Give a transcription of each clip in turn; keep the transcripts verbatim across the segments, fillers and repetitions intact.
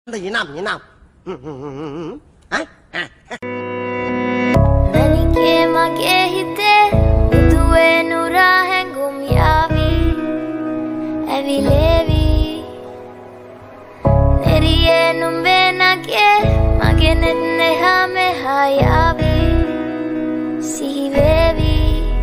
ඉනම් ඉනම් ඈ මනිකේ මගේ හිතේ මුදුවේ නුරා හැඟුම් යාවි ඇවිලේවි එරියේ නුඹේ නගේ මගේ නෙත් නෙහා මෙහා යාවි සිහි වේවි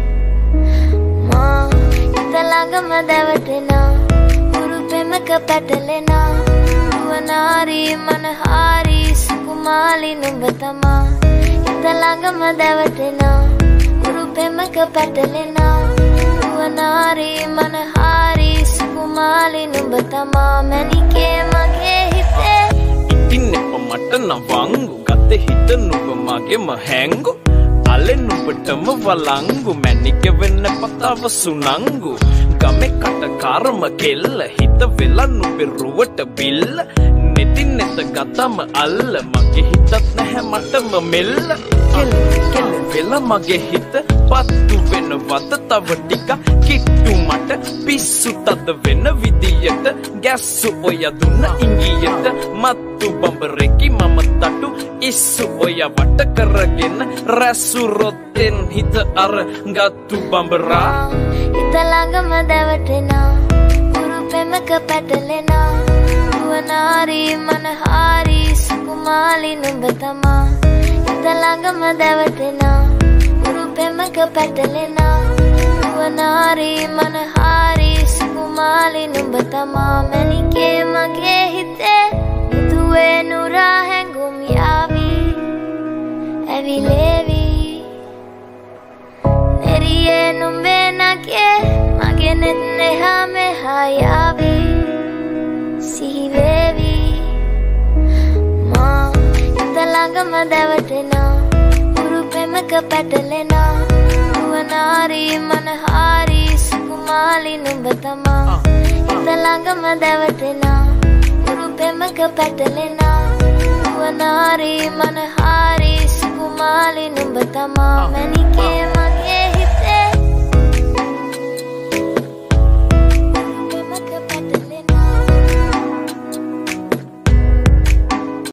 මා හිත ළඟම දැවටෙනා උරු පෙමක පැටලෙනා නුවනාරි මනහාරි සුකුමාලි නුඹ තමා හිත ළඟම දැවටෙනා උරු පෙමක පැටලෙනා නුවනාරි මනහාරි සුකුමාලි නුඹ තමා මැනිකේ මගේ හිතේ ඉතින් එප මට නවංගු ගත හිත නුඹ මගේම හැංගු අලෙන් නුඹටම වලංගු මැනික වෙන්න පතාව සුනංගු ගමේ කටකාරම කෙල්ල හිත වෙලා නුඹේ රුවට බිල්ල නෙතින් නෙත ගතම අල්ල මගේ හිතත් නැහැ මටම මෙල්ල කෙල කෙල වෙලා මගේ හිත පත්තු වෙනවද තව ටික කිට්ටු මට පිස්සු තද වෙන විදියට ගැස්සු ඔය දුන්න ඉංගියට මත්තු බඹරෙකි මම තටු ඉස්සු ඔය වට කරගෙන රැසු රොත්තෙන් හිත අර ගත්තු බඹරා හිත ළඟම දැවටෙනා උරු පෙමක පැටලෙනා නුවනාරි මනහාරි සුකුමාලි නුඹ තමා හිත ළඟම දැවටෙනා උරු පෙමක පැටලෙනා නුවනාරි මනහාරි සුකුමාලි නුඹ තමා මැනිකේ මගේ හිතේ මුදුවේ නුරා හැඟුම් යාවි ඇවිලේවි එරියේ නුඹේ නගේ මගේ නෙත් නෙහා මෙහා යාවි සිහි වේවි මා හිත ළඟම දැවටෙනා උරු පෙමක පැටලෙනා නුවනාරි මනහාරි සුකුමාලි නුඹ තමා හිත ළඟම දැවටෙනා උරු පෙමක පැටලෙනා නුවනාරි මනහාරි සුකුමාලි නුඹ තමා මැනිකේ